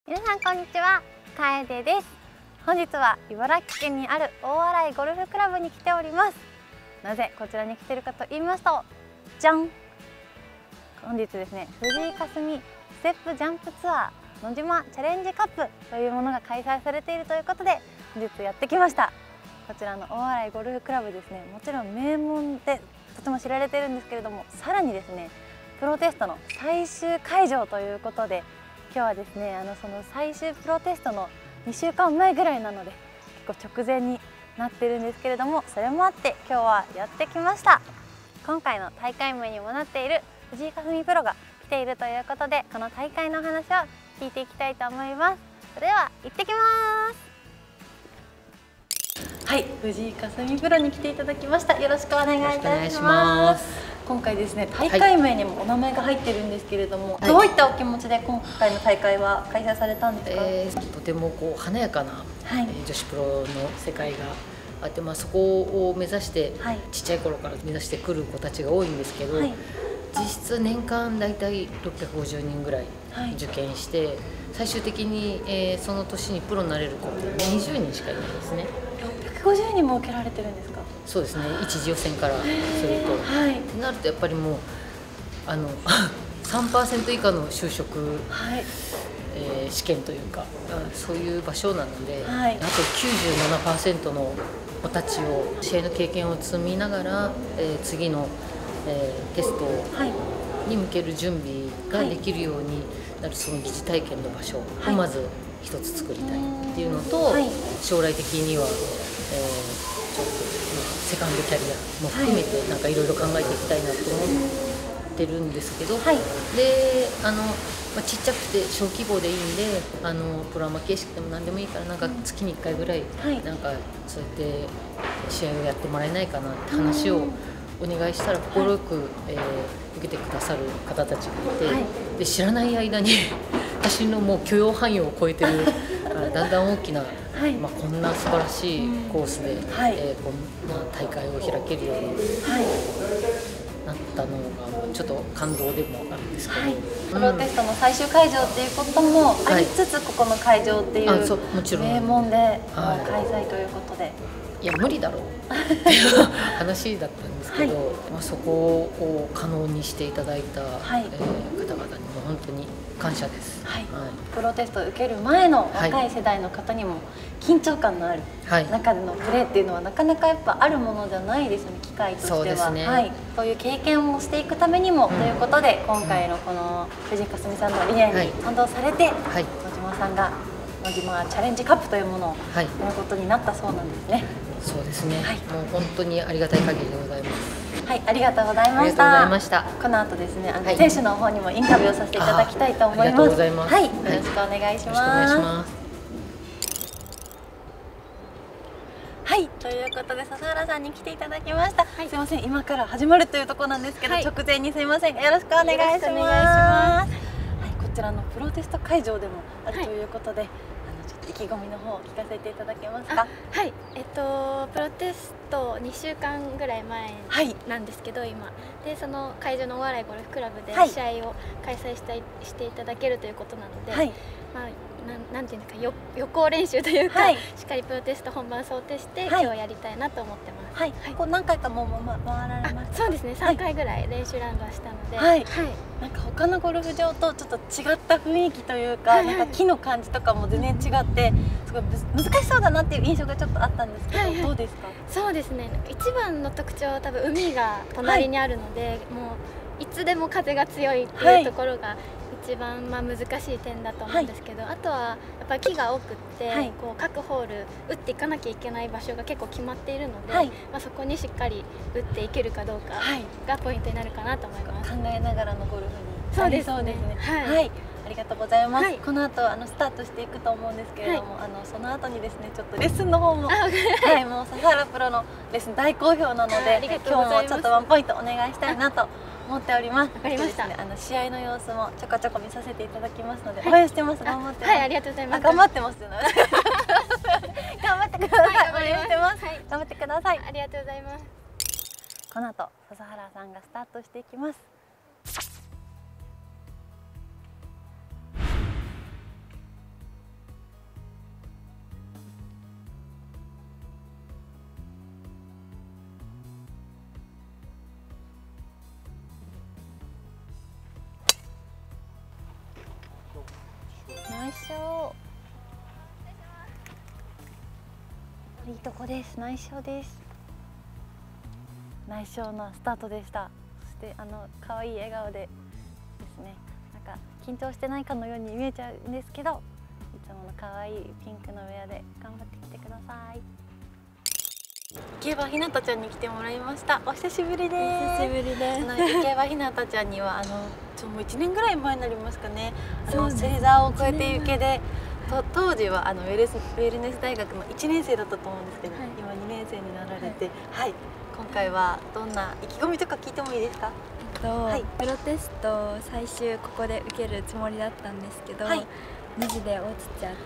皆さんこんにちは、楓です。本日は茨城県にある大洗ゴルフクラブに来ております。なぜこちらに来ているかと言いますと、じゃん、本日ですね、藤井霞ステップジャンプツアー野島チャレンジカップというものが開催されているということで本日やってきました。こちらの大洗ゴルフクラブですね、もちろん名門でとても知られているんですけれども、さらにですねプロテストの最終会場ということで、今日はですねその最終プロテストの2週間前ぐらいなので結構直前になってるんですけれども、それもあって今日はやってきました。今回の大会名にもなっている藤井霞プロが来ているということで、この大会の話を聞いていきたいと思います。それでは行ってきます。はい、藤井霞プロに来ていただきました。よろしくお願いいたします。今回ですね、大会名にもお名前が入ってるんですけれども、どういったお気持ちで今回の大会は開催されたんですか？ とても華やかな、女子プロの世界があって、そこを目指して、ちっちゃい頃から目指してくる子たちが多いんですけど、実質年間だいたい650人ぐらい受験して、最終的に、その年にプロになれる子って20人しかいないんですね。 650人も受けられてるんですか？ そうですね、一次予選からすると。ってなるとやっぱりもう3% 以下の就職、試験というか、そういう場所なので、あと 97% の子たちを試合の経験を積みながら、次の、テストに向ける準備ができるようになる、その疑似体験の場所をまず一つ作りたいっていうのと、将来的には、ちょっとセカンドキャリアも含めてなんかいろいろ考えていきたいなと思ってるんですけど、でちっちゃくて小規模でいいんで、プロアマ形式でも何でもいいから、なんか月に1回ぐらい、なんかそうやって試合をやってもらえないかなって話をお願いしたら快く、受けてくださる方たちがいて、で知らない間に私のもう許容範囲を超えてるだんだん大きな、こんな素晴らしいコースで、こんな大会を開けるようになったのがちょっと感動でもあるんですけど、 プロテストの最終会場っていうこともありつつ、ここの会場っていう名門で開催ということで、 いや無理だろうっていう話だったんですけど、そこを可能にしていただいた、方々にも本当に感謝です。 プロテストを受ける前の若い世代の方にも緊張感のある中でのプレーっていうのはなかなかやっぱあるものじゃないですよね、機会としては。そういう経験をしていくためにもということで、今回のこの藤井霞さんの理念に賛同されて、野島さんが野島チャレンジカップというものをやることになったそうなんですね。 そうですね、もう本当にありがたい限りでございます。 ありがとうございました。この後ですね、選手の方にもインタビューをさせていただきたいと思います。 ありがとうございます。 よろしくお願いします。ということで笹原さんに来ていただきました。すいません、今から始まるというところなんですけど、直前にすいませんがよろしくお願いします。こちらのプロテスト会場でもあるということで、意気込みの方を聞かせていただけますか？ プロテスト2週間ぐらい前なんですけど、今でその会場の大洗ゴルフクラブで試合を開催していただけるということなので、なんていうんですか、予行練習というか、しっかりプロテスト本番想定して今日やりたいなと思ってます。 何回かもう回られました？そうですね、 3回ぐらい練習ラウンドはしたので、 なんか他のゴルフ場とちょっと違った雰囲気というか、なんか木の感じとかも全然違ってすごい難しそうだなっていう印象がちょっとあったんですけど、どうですか？ そうですね、一番の特徴は多分海が隣にあるので、もういつでも風が強いっていうところが一番難しい点だと思うんですけど、あとはやっぱり木が多くって、各ホール打っていかなきゃいけない場所が結構決まっているので、そこにしっかり打っていけるかどうかがポイントになるかなと思います。 考えながらのゴルフになりそうですね。ありがとうございます。この後スタートしていくと思うんですけれども、その後にですねちょっとレッスンの方ももう笹原プロのレッスン大好評なので、今日もちょっとワンポイントお願いしたいなと思っております。 わかりました。 試合の様子もちょこちょこ見させていただきますので、応援してます。頑張ってます。 ありがとうございます。 頑張ってます。頑張ってください。応援してます。頑張ってください。 ありがとうございます。 この後笹原さんがスタートしていきます。 イスショー。いいとこです。ナイスショーです。ナイスショーのスタートでした。そして可愛い笑顔でですね、なんか緊張してないかのように見えちゃうんですけど、いつもの可愛いピンクのウェアで頑張ってきてください。池場ひなたちゃんに来てもらいました。お久しぶりです。 お久しぶりです。 池場ひなたちゃんにはもう1年ぐらい前になりますかね。芹沢を越えて行けで当時はウェルネス大学の1年生だったと思うんですけど、はい、今2年生になられて、はい、今回はどんな意気込みとか聞いてもいいですか？ はい、プロテスト最終ここで受けるつもりだったんですけど、はい、2次で落ちちゃって、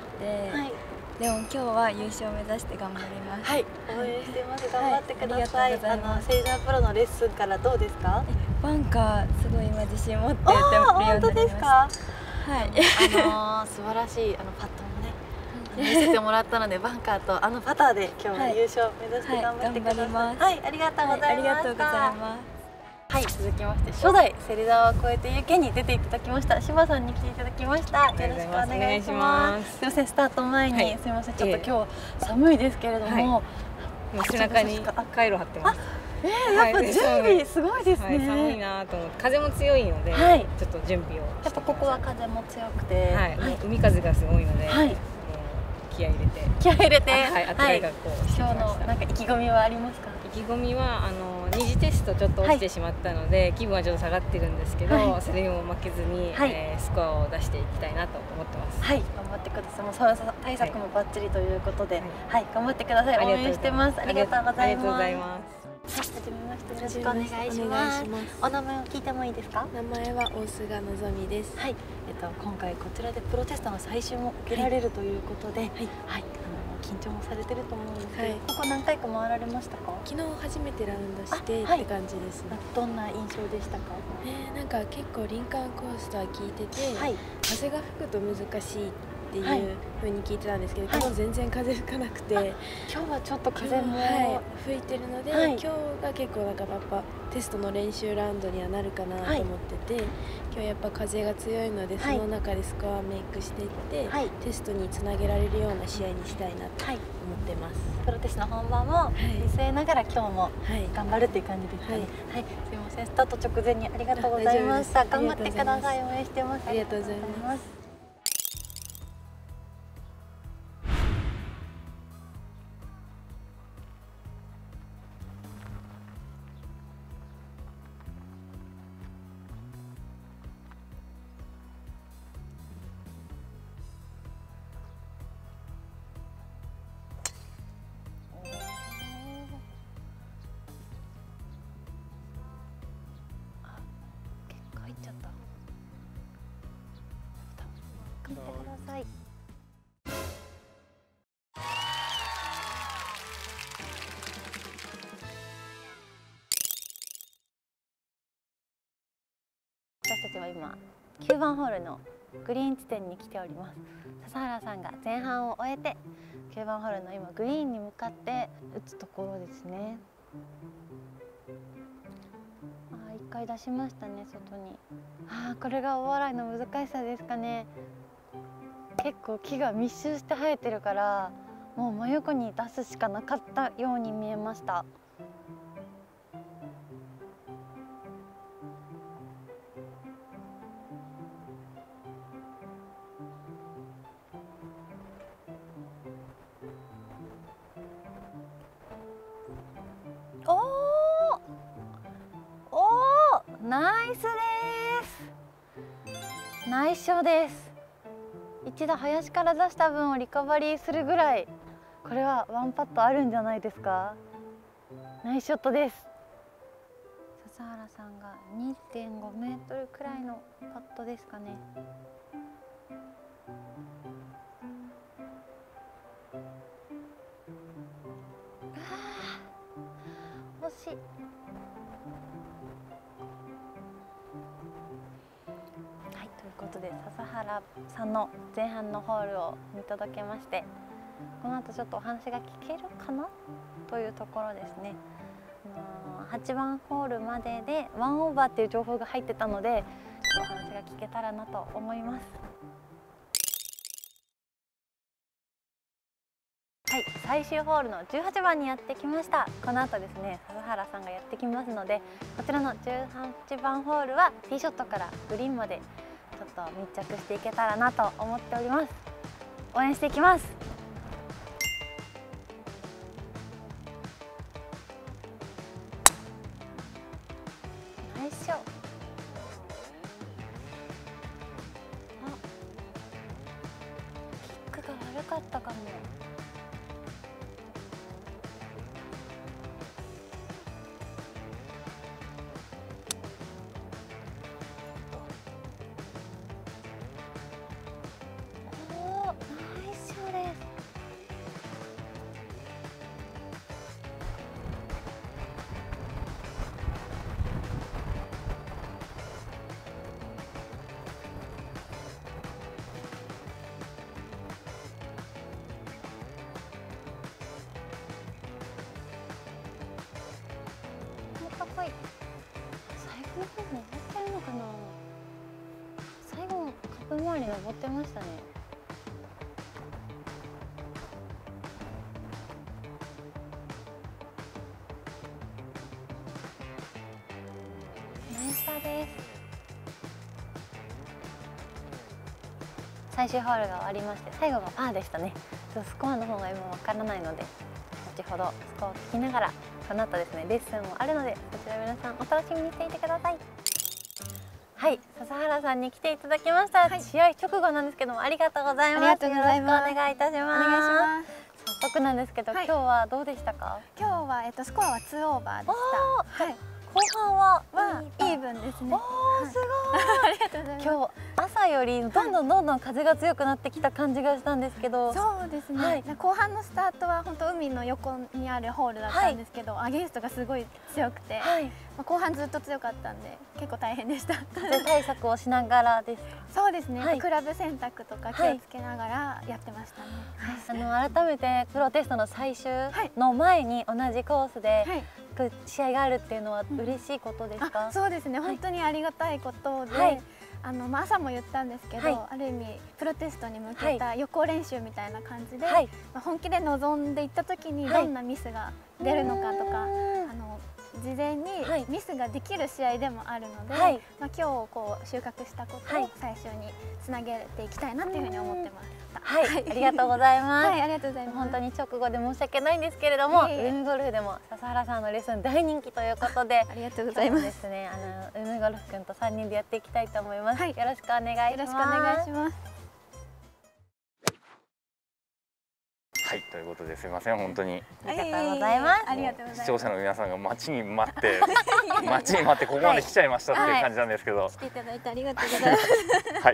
はい、でも今日は優勝を目指して頑張ります。 はい、応援してます。頑張ってください。セイジャープロのレッスンからどうですか？ バンカーすごい今自信持って打てるようになりました。 本当ですか？ はい。 素晴らしいパットもね見せてもらったので、バンカーとパターで今日は優勝目指して頑張ってください。はい、ありがとうございました。 ありがとうございます。 はい、続きまして初代芹沢を越えて行けに出ていただきました柴さんに来ていただきました。よろしくお願いします。すみません、スタート前に、はい、すみません、ちょっと今日寒いですけれども、 もう背中にカイロ貼ってます。 やっぱ準備すごいですね。 寒いなと思って、風も強いので、はい、ちょっと準備を。 やっぱここは風も強くて、 はい、海風がすごいので、はい、気合い入れて、はい、あったかい学校をしてきました。 今日のなんか意気込みはありますか？ 意気込みは二次テストちょっと落ちてしまったので、気分はちょっと下がってるんですけど、それにも負けずに、スコアを出していきたいなと思ってます。 はい、頑張ってください。もう寒さ対策もバッチリということで、はい、頑張ってください。応援してます。ありがとうございます。はい、はじめまして。よろしくお願いします。お名前を聞いてもいいですか？ 名前は大須賀のぞみです。 はい、今回こちらでプロテストの最終も受けられるということで、はい、緊張もされてると思うんですけど、ここ何回か回られましたか？ 昨日初めてラウンドしてって感じですね。 どんな印象でしたか？ なんか結構林間コースとは聞いてて、風が吹くと難しいっていう風に聞いてたんですけど、昨日全然風吹かなくて、 今日はちょっと風も吹いてるので、今日が結構なんかやっぱテストの練習ラウンドにはなるかなと思ってて、今日やっぱ風が強いので、その中でスコアメイクしていって、テストにつなげられるような試合にしたいなと思ってます。 プロテストの本番も見据えながら今日も頑張るっていう感じですかね。はい、すいません、スタート直前にありがとうございました。頑張ってください。応援してます。 ありがとうございます。 入っちゃった。頑張ってください。私たちは今9番ホールのグリーン地点に来ております。笹原さんが前半を終えて9番ホールの今グリーンに向かって打つところですね。1回出しましたね、外に。これが大洗の難しさですかね。結構木が密集して生えてるから、もう真横に出すしかなかったように見えました。ナイスです。ナイスショーです。一度林から出した分をリカバリーするぐらい、これはワンパットあるんじゃないですか。ナイスショットです。笹原さんが 2.5 メートルくらいのパットですかね。惜しい。ということで笹原さんの前半のホールを見届けまして、この後ちょっとお話が聞けるかなというところですね。8番ホールまでで1オーバーっていう情報が入ってたので、ちょっとお話が聞けたらなと思います。 はい、最終ホールの18番にやってきました。この後ですね、笹原さんがやってきますので、こちらの18番ホールはティーショットからグリーンまでちょっと密着していけたらなと思っております。応援していきます。ナイスショット。キックが悪かったかも。最後の方登ってるのかな。最後カップ周り登ってましたね。ナイスパーです。最終ホールが終わりまして、最後がパーでしたね。ちょっとスコアの方が今わからないので、後ほどスコアを聞きながら、この後ですね、レッスンもあるので、そちら皆さんお楽しみにしていてください。はい、笹原さんに来ていただきました。はい、試合直後なんですけども、ありがとうございます。よろしくお願いいたします。お願いします。早速なんですけど、今日はどうでしたか？ 今日はスコアは2オーバーでした。はい。 後半はイーブンですね。 おー、すごい。ありがとうございます。今日朝よりどんどん風が強くなってきた感じがしたんですけど。 そうですね。はい、後半のスタートは本当海の横にあるホールだったんですけど、アゲンストがすごい強くて、はい、後半ずっと強かったんで結構大変でした。 風対策をしながらですか？ そうですね。はい、クラブ選択とか気をつけながらやってましたね。 はい、改めてプロテストの最終の前に同じコースで、はい、試合があるっていうのは嬉しいことですか？ そうですね、本当にありがたいことで、はい、朝も言ったんですけど、はい、ある意味プロテストに向けた予行練習みたいな感じで、はい、本気で臨んでいった時にどんなミスが出るのかとか、事前にミスができる試合でもあるので、はい、今日こう収穫したことを最初につなげていきたいなというふうに思ってます。 はい、ありがとうございます。 はい、ありがとうございます。 本当に直後で申し訳ないんですけれども、ウェムゴルフでも笹原さんのレッスン大人気ということで、 ありがとうございます。 ですね、ウェムゴルフ君と3人でやっていきたいと思います。はい、よろしくお願いします。 よろしくお願いします。 はい、ということですいません、本当にありがとうございます。 ありがとうございます。 視聴者の皆さんが待ちに待ってここまで来ちゃいましたっていう感じなんですけど、 来ていただいてありがとうございます。 はい、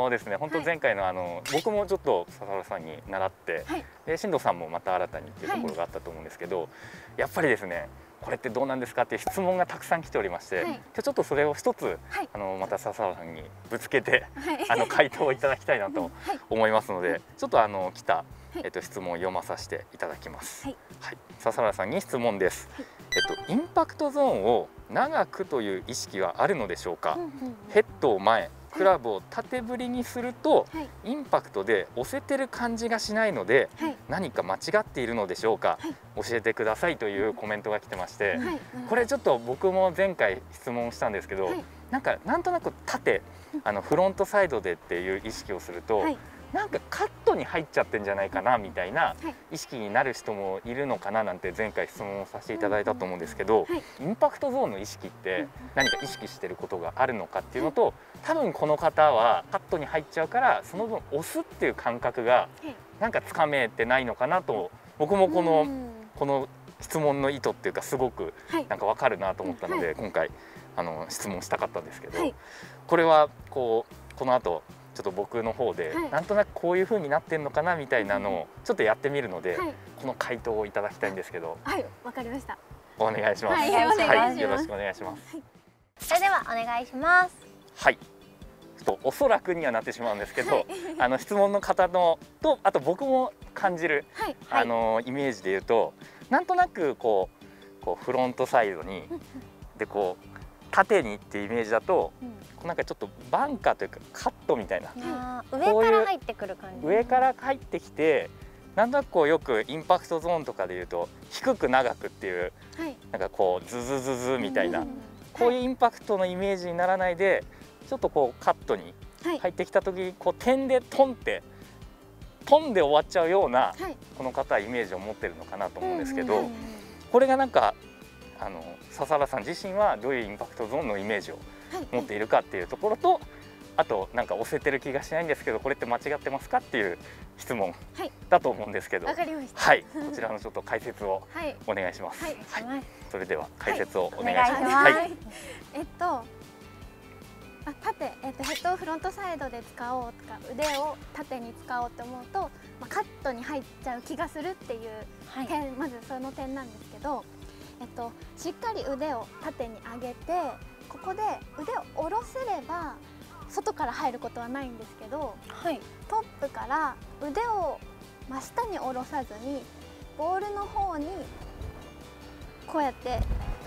ですね、本当前回の僕もちょっと笹原さんに習って、で進藤さんもまた新たにっていうところがあったと思うんですけど、やっぱりですね、これってどうなんですかっていう質問がたくさん来ておりまして、今日ちょっとそれを一つまた笹原さんにぶつけて回答をいただきたいなと思いますので、ちょっと来た質問を読まさせていただきます。はい、笹原さんに質問です。インパクトゾーンを長くという意識はあるのでしょうか？ヘッドを前、クラブを縦振りにすると、インパクトで押せてる感じがしないので、何か間違っているのでしょうか？教えてくださいというコメントが来てまして、これちょっと僕も前回質問したんですけど、なんとなく縦フロントサイドでっていう意識をすると、なんかカットに入っちゃってんじゃないかなみたいな意識になる人もいるのかななんて前回質問をさせていただいたと思うんですけど、インパクトゾーンの意識って何か意識してることがあるのかっていうのと、多分この方はカットに入っちゃうからその分押すっていう感覚がなんかつかめてないのかなと、僕もこの質問の意図っていうかすごくなんか分かるなと思ったので、今回質問したかったんですけど、これはこの後ちょっと僕の方でなんとなくこういう風になってんのかなみたいなのをちょっとやってみるので、この回答をいただきたいんですけど。 はい、わかりました。 お願いします。はい、よろしくお願いします。 それではお願いします。 はい。おそらくにはなってしまうんですけど、質問の方のとあと僕も感じるイメージで言うと、なんとなくこうフロントサイドにで縦にっていうイメージだと、なんかちょっとバンカーというかカットみたいな、 上から入ってくる感じ。 上から入ってきて、 なんとなくこうよくインパクトゾーンとかでいうと低く長くっていう、なんかこうズズズズみたいな、こういうインパクトのイメージにならないで、ちょっとこうカットに入ってきた時にこう点でトンで終わっちゃうような、この方はイメージを持ってるのかなと思うんですけど、これがなんか笹原さん自身はどういうインパクトゾーンのイメージを持っているかっていうところと、あとなんか押せてる気がしないんですけどこれって間違ってますかっていう質問だと思うんですけど、 わかりました。 はい、こちらのちょっと解説をお願いします。はい、それでは解説をお願いします。はい。 縦、ヘッドをフロントサイドで使おうとか腕を縦に使おうと思うと、カットに入っちゃう気がするっていう点、まずその点なんですけど、しっかり腕を縦に上げて、ここで腕を下ろせれば外から入ることはないんですけど、トップから腕を真下に下ろさずにボールの方にこうやって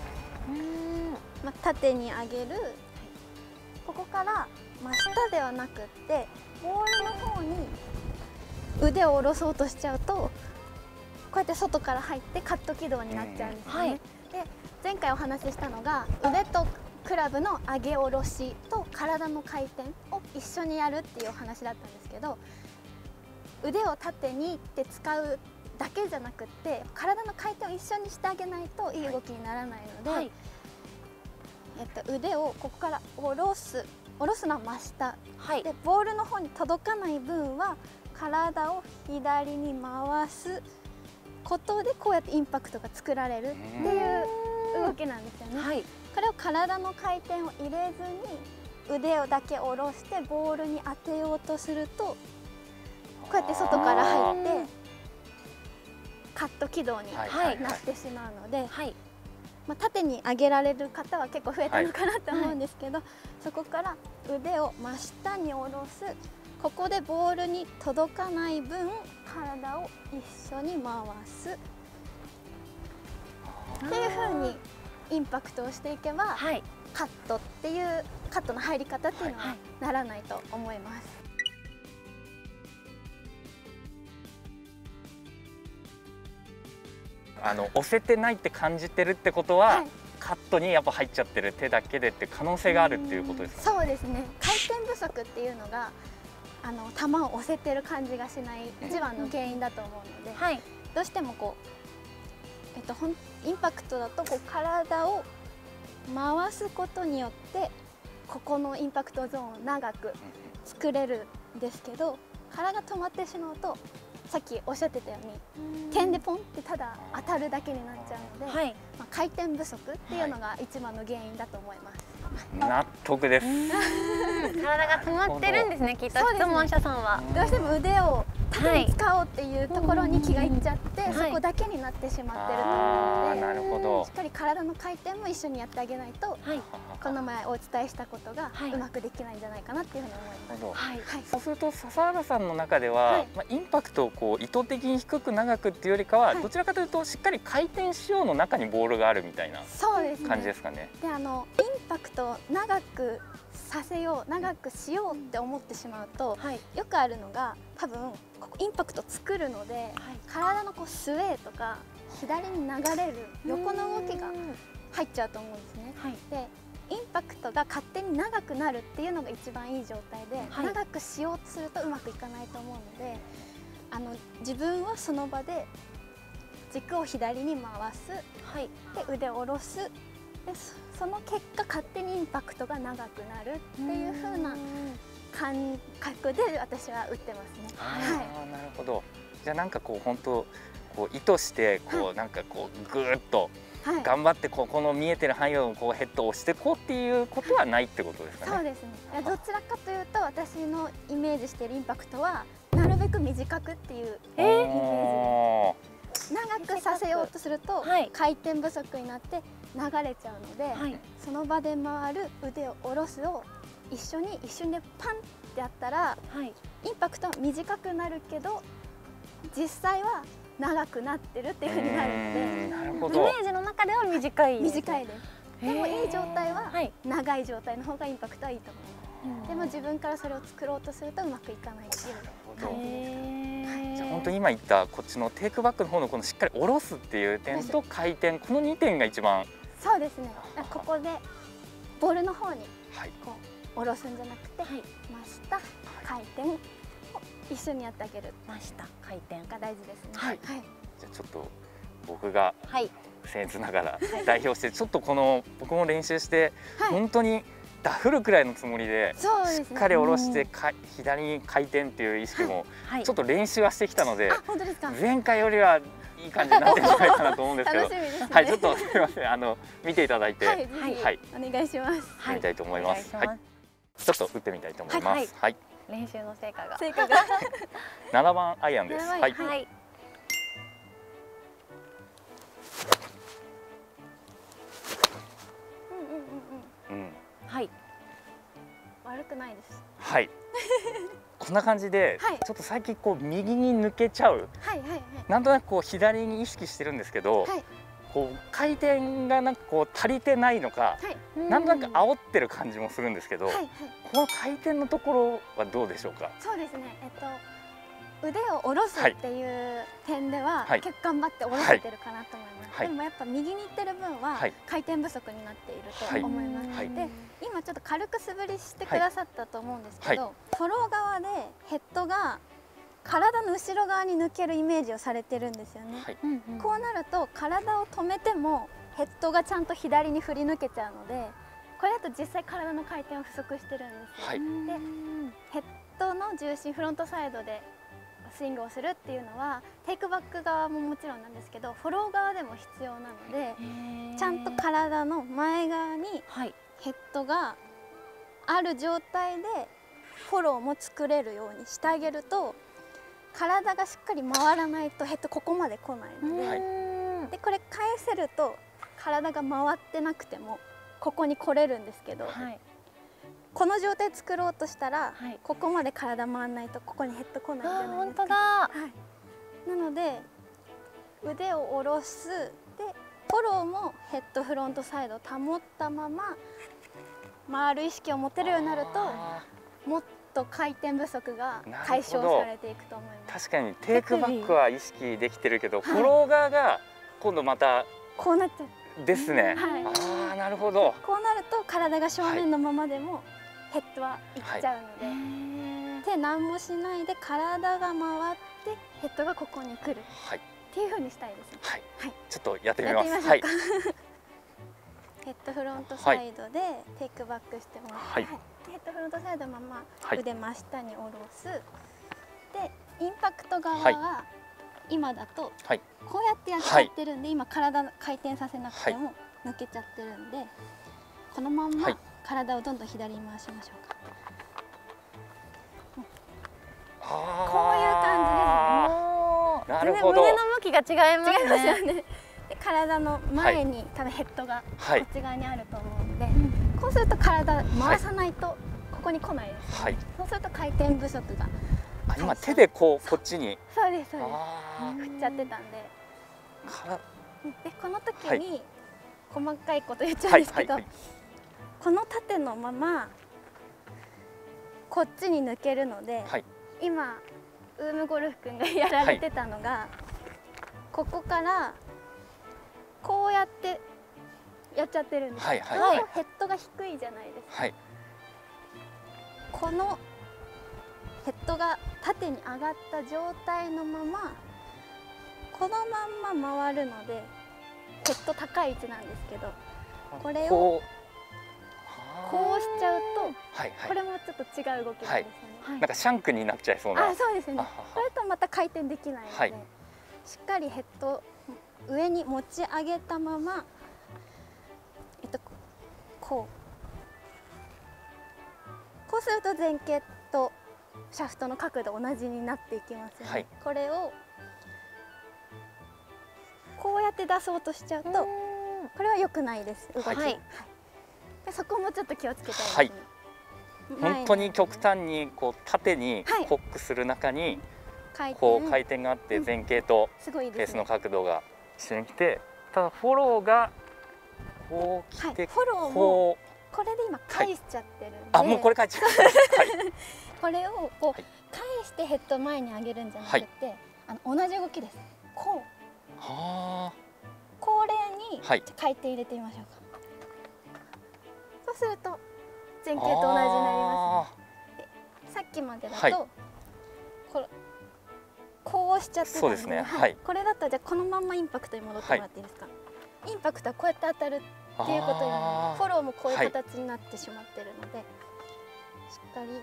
縦に上げる。ここから真下ではなくってボールの方に腕を下ろそうとしちゃうと、こうやって外から入ってカット軌道になっちゃうんですよね。で、前回お話ししたのが腕とクラブの上げ下ろしと体の回転を一緒にやるっていうお話だったんですけど、腕を縦にって使うだけじゃなくって体の回転を一緒にしてあげないといい動きにならないので、腕をここから下ろすのは真下、でボールの方に届かない分は体を左に回すことでこうやってインパクトが作られるっていう動きなんですよね。これを体の回転を入れずに腕をだけ下ろしてボールに当てようとすると、こうやって外から入ってカット軌道になってしまうので、縦に上げられる方は結構増えたのかなと思うんですけど、そこから腕を真下に下ろす、ここでボールに届かない分体を一緒に回すっていう風にインパクトをしていけば、カットっていうカットの入り方っていうのはならないと思います。 押せてないって感じてるってことは、カットにやっぱ入っちゃってる手だけでって可能性があるっていうことですか？ そうですね。回転不足っていうのが球を押せてる感じがしない一番の原因だと思うので、どうしてもこうインパクトだとこう体を回すことによってここのインパクトゾーンを長く作れるんですけど、体が止まってしまうとさっきおっしゃってたように点でポンってただ当たるだけになっちゃうので、回転不足っていうのが一番の原因だと思います。 納得です。 体が止まってるんですね、きっと質問者さんは。 どうしても腕を縦に使おうっていうところに気がいっちゃって、そこだけになってしまってると思うので、しっかり体の回転も一緒にやってあげないと、この前お伝えしたことがうまくできないんじゃないかなっていうふうに思います。 そうすると笹原さんの中では、インパクトをこう意図的に低く長くっていうよりかは、どちらかというとしっかり回転しようの中にボールがあるみたいな感じですかね。 で、インパクトを長くさせよう、長くしようって思ってしまうと、よくあるのが多分ここインパクト作るので、体のこうスウェーとか左に流れる横の動きが入っちゃうと思うんですね。で、インパクトが勝手に長くなるっていうのが一番いい状態で、長くしようとするとうまくいかないと思うので、自分はその場で軸を左に回す、で腕を下ろす、でその結果勝手にインパクトが長くなるっていう風な感覚で私は打ってますね。 なるほど。じゃあなんかこう本当こう意図してこうなんかこうぐーっと頑張ってこの見えてる範囲をこうヘッドを押してこうっていうことはないってことですかね。 そうですね。どちらかというと私のイメージしているインパクトはなるべく短くっていうイメージで。長くさせようとすると回転不足になって流れちゃうので、その場で回る腕を下ろすを一瞬でパンってやったら、インパクトは短くなるけど実際は長くなってるっていう風になるので、 イメージの中では短いです。 短いです。でもいい状態は長い状態の方がインパクトはいいと思います。でも自分からそれを作ろうとするとうまくいかないっていう感じです。 本当今言ったこっちのテイクバックの方のこのしっかり下ろすっていう点と回転、この2点が一番。 そうですね。ここでボールの方にこう下ろすんじゃなくて、真下回転を一緒にやってあげる。 真下回転が大事ですね。 はい。じゃあちょっと僕が僭越ながら代表してちょっとこの僕も練習して本当にダフるくらいのつもりでしっかり下ろして左に回転っていう意識もちょっと練習はしてきたので、前回よりはいい感じになってるんじゃないかなと思うんですけど、はい、ちょっとすみません、見ていただいて、はい、 お願いします。 やりたいと思います。はい、ちょっと打ってみたいと思います。はい、 練習の成果が。 7番アイアンです。はい。 はい。 悪くないです。 はい。こんな感じで、ちょっと最近こう右に抜けちゃう。なんとなくこう左に意識してるんですけど、こう回転がなんかこう足りてないのか、なんとなく煽ってる感じもするんですけど、この回転のところはどうでしょうか。 そうですね。腕を下ろすっていう点では結構頑張って下ろせてるかなと思います。でもやっぱ右に行ってる分は回転不足になっていると思います。で、今ちょっと軽く素振りしてくださったと思うんですけど、フォロー側でヘッドが体の後ろ側に抜けるイメージをされてるんですよね。こうなると体を止めてもヘッドがちゃんと左に振り抜けちゃうので、これだと実際体の回転は不足してるんですよ。で、ヘッドの重心フロントサイドでスイングをするっていうのはテイクバック側ももちろんなんですけど、フォロー側でも必要なので、ちゃんと体の前側にヘッドがある状態でフォローも作れるようにしてあげると、体がしっかり回らないとヘッドここまで来ないので、これ返せると体が回ってなくてもここに来れるんですけど、この状態作ろうとしたら、ここまで体回らないとここにヘッド来ないじゃないですか。 本当だ。 なので腕を下ろす、でフォローもヘッドフロントサイドを保ったまま回る意識を持てるようになると、もっと回転不足が解消されていくと思います。 確かにテイクバックは意識できてるけど、フォロー側が今度またこうなっちゃうですね。ああ、なるほど。 こうなると体が正面のままでもヘッドはいっちゃうので、手何もしないで体が回ってヘッドがここに来るっていう風にしたいですね。 はい。ちょっとやってみます。 はい。ヘッドフロントサイドでテイクバックしてもらって、ヘッドフロントサイドのまま腕真下に下ろす。で、インパクト側が今だとこうやってやっちゃってるんで、今体回転させなくても抜けちゃってるんで、このまんま体をどんどん左に回しましょうか。こういう感じです。 なるほど。 胸の向きが違いますね。 よね。体の前に多分ヘッドがこっち側にあると思うので、こうすると体回さないとここに来ないです。そうすると回転不足が。 今手でこっちに。 そうですそうです。振っちゃってたんで。でこの時に細かいこと言っちゃうんですけど、この縦のままこっちに抜けるので、今ウームゴルフ君がやられてたのが、ここからこうやってやっちゃってるんです。ヘッドが低いじゃないですか。このヘッドが縦に上がった状態のままこのまんま回るので、ヘッド高い位置なんですけど、これをこうしちゃうと、これもちょっと違う動きなんですよね。 なんかシャンクになっちゃいそうな。 そうですね。これとまた回転できないので、しっかりヘッド上に持ち上げたまま、こうすると前傾とシャフトの角度同じになっていきますよね。これをこうやって出そうとしちゃうと、これは良くないです、動き。そこもちょっと気をつけたいですね。 本当に極端にこう縦にコックする中にこう回転があって、前傾とフェースの角度が一緒に来て、ただフォローがこう来て、 フォローもこれで今返しちゃってるんで、 あ、もうこれ返っちゃった。 これをこう返してヘッド前に上げるんじゃなくて、 同じ動きです。こう。 はあ。 これにはい回転入れてみましょうか。そうすると前傾と同じになりますね。でさっきまでだと、 はいこうしちゃってたんそうですね。はい。 これだとじゃあこのまんまインパクトに戻ってもらっていいですか。インパクトはこうやって当たるっていうことになる。フォローもこういう形になってしまってるので、しっかり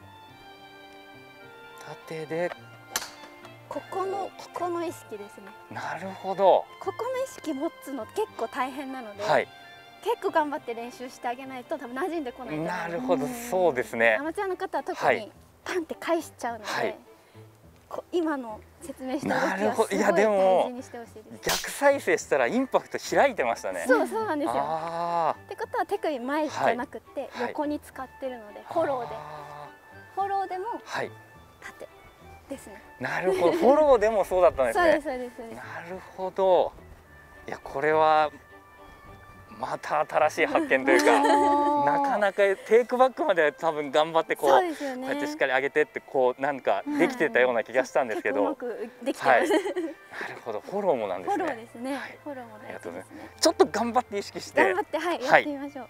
縦で。 ここの意識ですね。 なるほど。 ここの意識持つの結構大変なので、 はい。 結構頑張って練習してあげないと多分馴染んでこないと思います。 なるほど、そうですね。 アマチュアの方は特にパンって返しちゃうので、はい、今の説明した動きはすごい大事にしてほしいです。 逆再生したらインパクト開いてましたね。 そうなんですよ。ってことは手首前じゃなくて横に使ってるので、フォローでも縦ですね。 なるほど、フォローでもそうだったんですね。 そうです。 なるほど。いや、これはまた新しい発見というかなかなかテイクバックまでは多分頑張ってこうやってしっかり上げてってこうなんかできてたような気がしたんですけど、 うまくできてます。なるほど、フォローもなんですね。 フォローですね。フォローも大事ですね。 ちょっと頑張って意識してやってみましょう。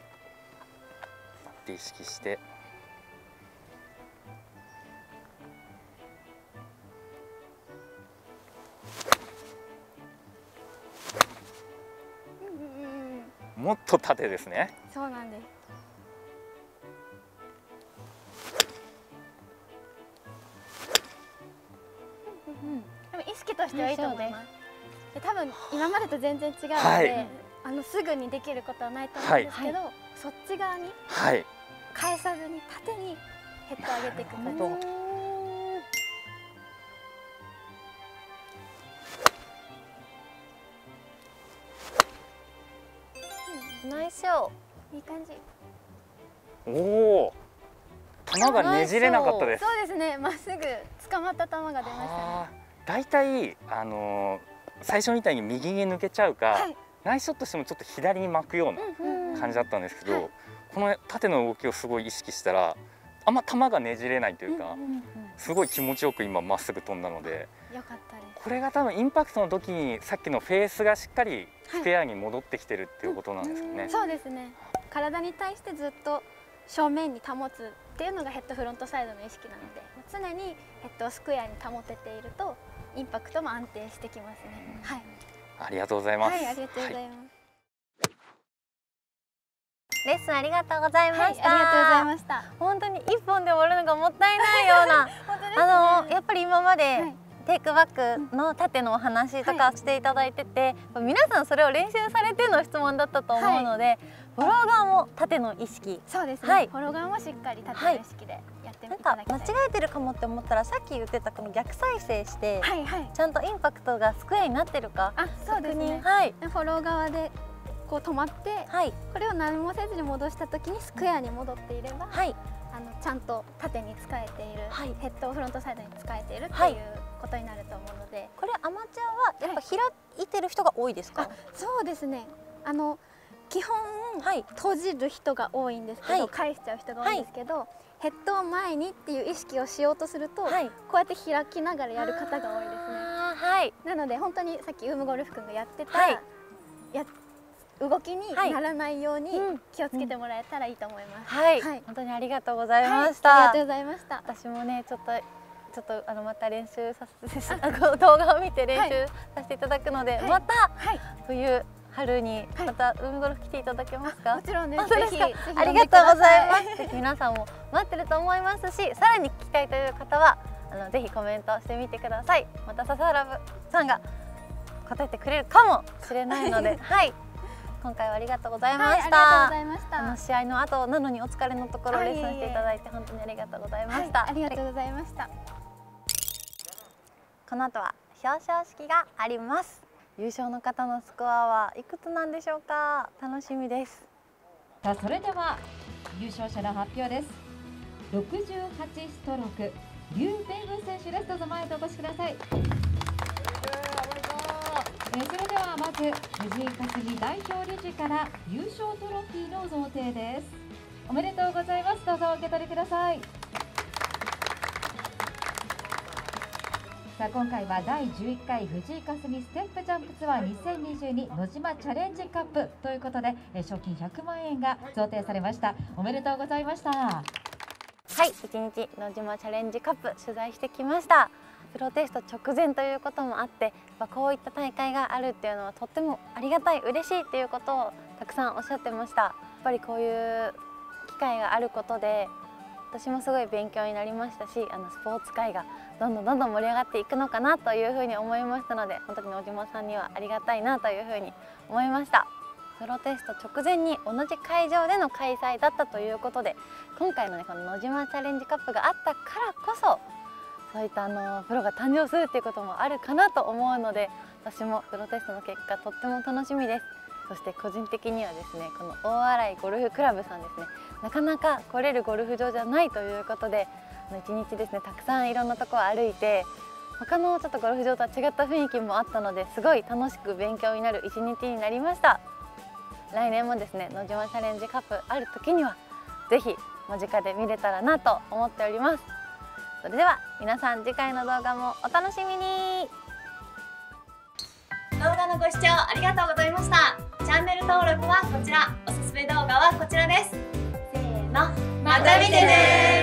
意識して。もっと縦ですね。 そうなんです。でも意識としてはいいと思います。多分今までと全然違うので、すぐにできることはないと思うんですけど、そっち側に返さずに縦にヘッド上げていく感じ。 ナイスショー。 いい感じ。 おお。球がねじれなかったです。 そうですね。まっすぐ捕まった球が出ましたね。 だいたい最初みたいに右に抜けちゃうか、ナイスショットしてもちょっと左に巻くような感じだったんですけど、この縦の動きをすごい意識したらあんま球がねじれないというか、すごい気持ちよく今まっすぐ飛んだので。 よかったです。 これが多分インパクトの時にさっきのフェースがしっかりスクエアに戻ってきてるっていうことなんですかね。 そうですね。体に対してずっと正面に保つっていうのがヘッドフロントサイドの意識なので、常にヘッドをスクエアに保てているとインパクトも安定してきますね。はい。 ありがとうございます。 はい、ありがとうございます。 レッスンありがとうございました。 ありがとうございました。 本当に一本で終わるのがもったいないようなやっぱり今までテイクバックの縦のお話とかしていただいてて、皆さんそれを練習されての質問だったと思うので、フォロー側も縦の意識、 そうですね、フォロー側もしっかり縦の意識でやってみていただきたい。 なんか間違えてるかもって思ったら、さっき言ってたこの逆再生してちゃんとインパクトがスクエアになってるか確認。 フォロー側でこう止まって、これを何もせずに戻した時にスクエアに戻っていれば、ちゃんと縦に使えている、ヘッドをフロントサイドに使えているっていうことになると思うので、 これアマチュアはやっぱ開いてる人が多いですか？ そうですね。基本閉じる人が多いんですけど、返しちゃう人が多いんですけど、ヘッドを前にっていう意識をしようとすると、こうやって開きながらやる方が多いですね。なので本当にさっきウームゴルフ君がやってた動きにならないように気をつけてもらえたらいいと思います。 本当にありがとうございました。 ありがとうございました。 私もねちょっとまた練習させて動画を見て練習させていただくので、また冬春にまたウームゴルフ来ていただけますか？ もちろんです。 ありがとうございます。ぜひ皆さんも待ってると思いますし、さらに聞きたいという方はぜひコメントしてみてください。また笹原さんが答えてくれるかもしれないので、今回はありがとうございました。試合の後なのにお疲れのところレッスンしていただいて本当にありがとうございました。 ありがとうございました。 この後は表彰式があります。優勝の方のスコアはいくつなんでしょうか？楽しみです。 さあ、それでは優勝者の発表です。68ストローク、リュウ・ベイブン選手です。どうぞ前へとお越しください。それではまず藤井香澄代表理事から優勝トロフィーの贈呈です。おめでとうございます。どうぞお受け取りください。 さあ今回は第11回藤井霞ステップジャンプツアー2022野島チャレンジカップということで、賞金100万円が贈呈されました。おめでとうございました。 はい、1日野島チャレンジカップ取材してきました。プロテスト直前ということもあって、こういった大会があるっていうのはとってもありがたい、嬉しいっていうことをたくさんおっしゃってました。やっぱりこういう機会があることで私もすごい勉強になりましたし、スポーツ界がどんどん盛り上がっていくのかなというふうに思いましたので、本当に野島さんにはありがたいなというふうに思いました。プロテスト直前に同じ会場での開催だったということで、今回のねこの野島チャレンジカップがあったからこそそういったプロが誕生するっていうこともあるかなと思うので、私もプロテストの結果とっても楽しみです。そして個人的にはですね、この大洗ゴルフクラブさんですね、なかなか来れるゴルフ場じゃないということで、一日ですねたくさんいろんなところを歩いて、他のちょっとゴルフ場とは違った雰囲気もあったので、すごい楽しく勉強になる一日になりました。来年もですね野島チャレンジカップある時にはぜひ間近で見れたらなと思っております。それでは皆さん次回の動画もお楽しみに。 動画のご視聴ありがとうございました。チャンネル登録はこちら、おすすめ動画はこちらです。せーの、また見てねー。